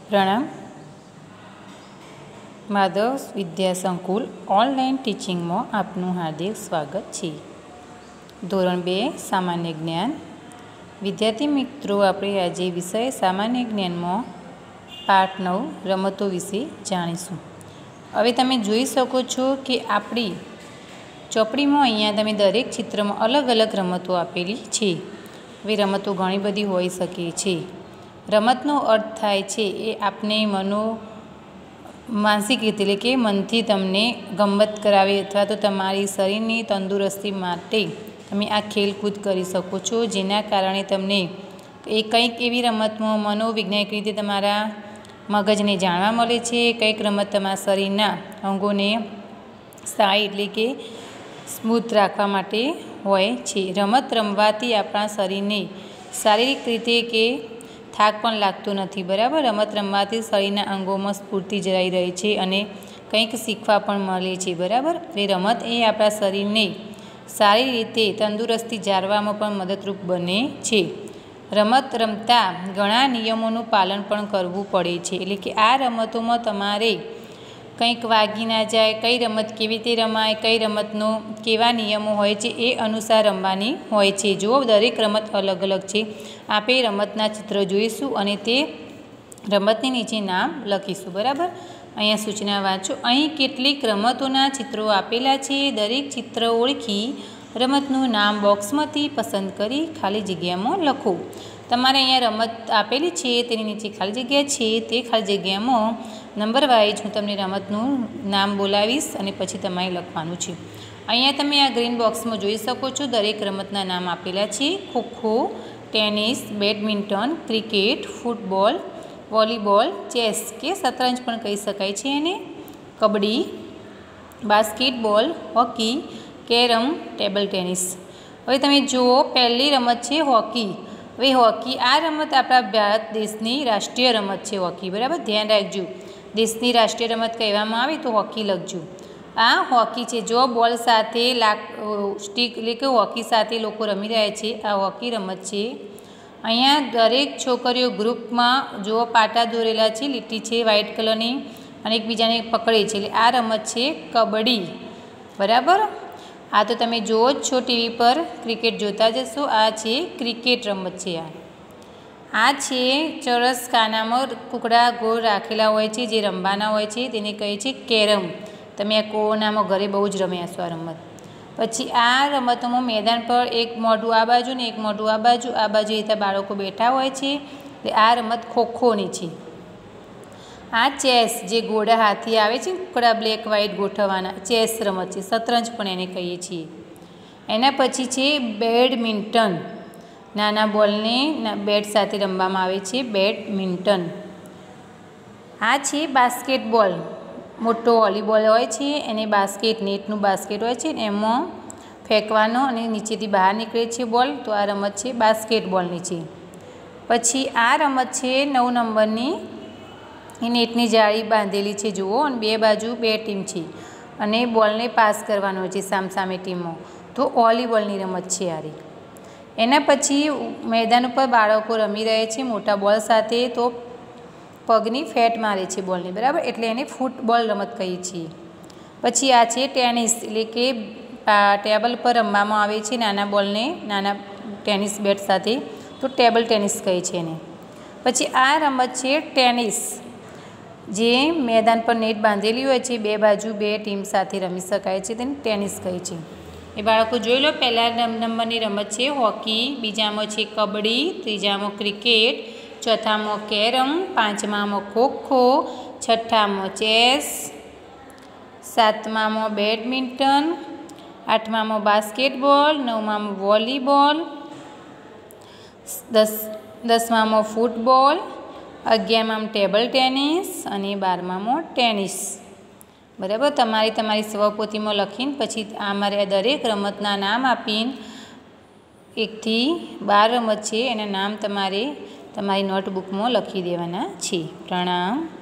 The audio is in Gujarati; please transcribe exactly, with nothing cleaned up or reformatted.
પ્રણામ. માધવ વિદ્યા સંકુલ ઓનલાઈન ટીચિંગમાં આપનું હાર્દિક સ્વાગત છે. ધોરણ બે સામાન્ય જ્ઞાન. વિદ્યાર્થી મિત્રો, આપણે આજે વિષય સામાન્ય જ્ઞાનમાં પાઠ નવ રમતો વિશે જાણીશું. હવે તમે જોઈ શકો છો કે આપણી ચોપડીમાં અહીંયા તમે દરેક ચિત્રમાં અલગ અલગ રમતો આપેલી છે. હવે રમતો ઘણી બધી હોઈ શકે છે. રમતનો અર્થ થાય છે એ આપને મનો માનસિક રીતે એટલે કે મનથી તમને ગમત કરાવે અથવા તો તમારી શરીરની તંદુરસ્તી માટે તમે આ ખેલકૂદ કરી શકો છો, જેના કારણે તમને એ કંઈક એવી રમતમાં મનોવૈજ્ઞાનિક રીતે તમારા મગજને જાણવા મળે છે. કંઈક રમત તમારા શરીરના અંગોને સ્થાયી એટલે કે સ્મૂથ રાખવા માટે હોય છે. રમત રમવાથી આપણા શરીરને શારીરિક રીતે કે થાક પણ લાગતો નથી. બરાબર, રમત રમવાથી શરીરના અંગોમાં સ્ફૂર્તિ જળવાઈ રહે છે અને કંઈક શીખવા પણ મળે છે. બરાબર, એ રમત એ આપણા શરીરને સારી રીતે તંદુરસ્તી જાળવવામાં પણ મદદરૂપ બને છે. રમત રમતા ઘણા નિયમોનું પાલન પણ કરવું પડે છે. એટલે કે આ રમતોમાં તમારે કંઈક વાગી ના જાય, કઈ રમત કેવી રીતે રમાય, કઈ રમતનો કેવા નિયમો હોય છે એ અનુસાર રમવાની હોય છે. જો દરેક રમત અલગ અલગ છે. આપણે રમતના ચિત્ર જોઈશું અને તે રમતની નીચે નામ લખીશું. બરાબર, અહીંયા સૂચના વાંચો. અહીં કેટલીક રમતોના ચિત્રો આપેલા છે. દરેક ચિત્ર ઓળખી રમતનું નામ બોક્સમાંથી પસંદ કરી ખાલી જગ્યામાં લખો. તમારે અહીંયા રમત આપેલી છે, તેની નીચે ખાલી જગ્યા છે. તે ખાલી જગ્યામાં નંબર વાઇઝ હું તમને રમતનું નામ બોલાવીશ અને પછી તમારે લખવાનું છે. અહીંયા તમે આ ગ્રીન બોક્સમાં જોઈ શકો છો. દરેક રમતના નામ આપેલા છે. Kho kho, tennis, badminton, cricket, football, volleyball, chess કે શતરંજ પણ કહી શકાય છે એને, kabaddi, basketball, hockey, carrom, table tennis. હવે તમે જુઓ, પહેલી રમત છે હોકી. હવે હોકી આ રમત આપણા ભારત દેશની રાષ્ટ્રીય રમત છે હોકી. બરાબર, ધ્યાન રાખજો, દેશની રાષ્ટ્રીય રમત કહેવામાં આવે તો હોકી લખજો. આ હોકી છે. જો બોલ સાથે લાક સ્ટીક એટલે કે હોકી સાથે લોકો રમી રહ્યા છે, આ હોકી રમત છે. અહીંયા દરેક છોકરીઓ ગ્રુપમાં જો પાટા દોરેલા છે, લીટી છે વ્હાઇટ કલરની અને એકબીજાને પકડે છે, એટલે આ રમત છે કબડ્ડી. બરાબર, આ તો તમે જુઓ જ છો ટીવી પર, ક્રિકેટ જોતા જશો. આ છે ક્રિકેટ રમત છે. આ આ છે ચોરસ ખાનામાં કુકડા ગોળ રાખેલા હોય છે જે રમવાના હોય છે, તેને કહે છે કેરમ. તમે આ કોરોનામાં ઘરે બહુ જ રમ્યા છો આ રમત. પછી આ રમતોમાં મેદાન પર એક મોઢું આ બાજુ ને એક મોઢું આ બાજુ આ બાજુ રીતે બાળકો બેઠા હોય છે. એટલે આ રમત ખોખોની છે. આ ચેસ જે ઘોડા હાથી આવે છે, કુકડા બ્લેક વ્હાઇટ ગોઠવવાના, ચેસ રમત છે. શતરંજ પણ એને કહીએ છીએ. એના પછી છે બેડમિન્ટન. નાના બોલને બેટ સાથે રમવામાં આવે છે બેડમિન્ટન. આ છે બાસ્કેટબોલ. મોટો વોલીબોલ હોય છે, એને બાસ્કેટ નેટનું બાસ્કેટ હોય છે, એમાં ફેંકવાનો અને નીચેથી બહાર નીકળે છે બોલ, તો આ રમત છે બાસ્કેટબોલની છે. પછી આ રમત છે નવ નંબરની. એ નેટની જાળી બાંધેલી છે જુઓ, અને બે બાજુ બે ટીમ છે અને બોલને પાસ કરવાનો હોય છે સામસામે ટીમો, તો વોલીબોલની રમત છે આ રહી. એના પછી મેદાન ઉપર બાળકો રમી રહે છે મોટા બોલ સાથે, તો પગની ફેટ મારે છે બોલની. બરાબર, એટલે એને ફૂટબોલ રમત કહીએ છીએ. પછી આ છે ટેનિસ, એટલે કે ટેબલ પર રમવામાં આવે છે નાના બોલને નાના ટેનિસ બેટ સાથે, તો ટેબલ ટેનિસ કહે છે એને. પછી આ રમત છે ટેનિસ, જે મેદાન પર નેટ બાંધેલી હોય છે, બે બાજુ બે ટીમ સાથે રમી શકાય છે, તેને ટેનિસ કહે છે. એ બાળકો જોઈ લો, પહેલા નંબરની રમત છે હોકી, બીજામાં છે કબડ્ડી, ત્રીજામાં ક્રિકેટ, ચોથામાં કેરમ, પાંચમામાં ખોખો, છઠ્ઠામાં ચેસ, સાતમામાં બેડમિન્ટન, આઠમામાં બાસ્કેટબોલ, નવમામાં વોલીબોલ, દસ દસમામાં ફૂટબોલ, અગિયારમાં ટેબલ ટેનિસ અને બારમામાં ટેનિસ. બરાબર, તમારી તમારી સ્વપોથીમાં લખીને પછી અમારે દરેક રમતના નામ આપીને એકથી બાર રમત છે એના નામ તમારે તમારી નોટબુકમાં લખી દેવાના છે. પ્રણામ.